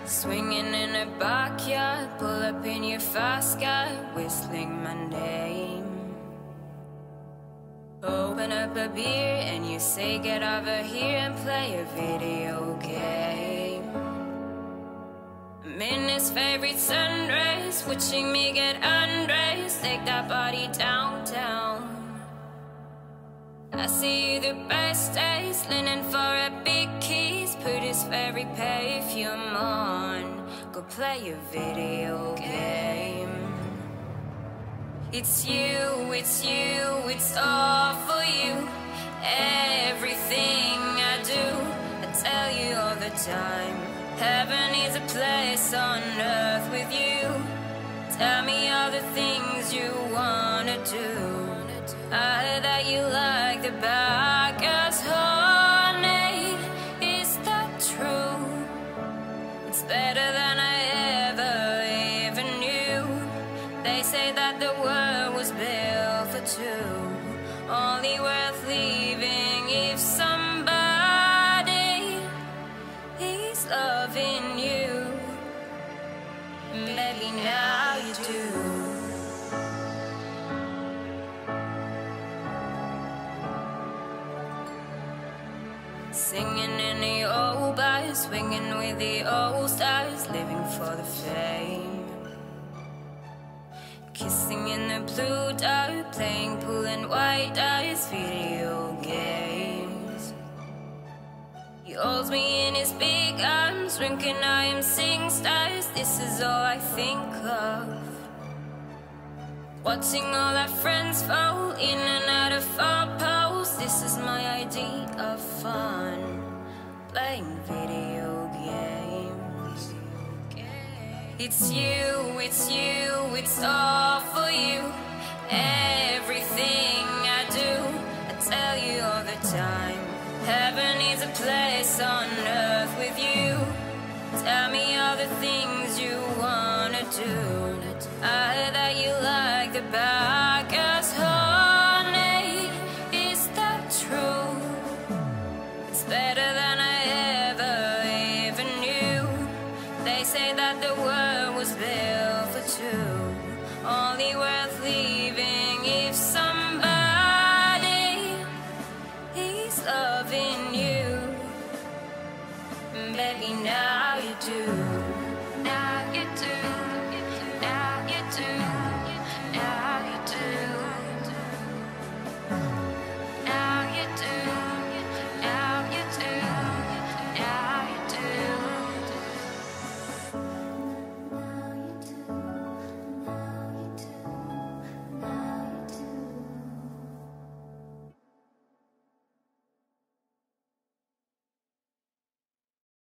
Swinging in a backyard, pull up in your fast car, whistling my name. Open up a beer and you say get over here and play a video game. I'm in his favorite sunrise, watching me get undressed, take that body downtown. I see you the best days, leaning for a big kiss, put his favorite perfume on, go play a video game. It's you, it's you, it's all for you. Everything I do, I tell you all the time. Heaven is a place on earth with you. Tell me all the things you wanna do. I heard that you like the backers, honey. Is that true? It's better than I ever even knew. They say that the world was built for two, only worth leaving if somebody is loving you. Maybe now you do. Singing in the old bars, swinging with the old stars, living for the fame. Kissing in the blue dark, playing pool and white eyes, video games. He holds me in his big arms, drinking I am sing stars. This is all I think of. Watching all our friends fall in and out of our poles. This is my idea of fun, playing video games. It's you, it's you, it's all for you. Everything I do, I tell you all the time. Heaven is a place on earth with you. Tell me all the things you wanna do. I heard that you like the backers, honey. Is that true? It's better than I ever even knew. They say that the world was built for two, only worth leaving if somebody is loving you. Baby, now you do.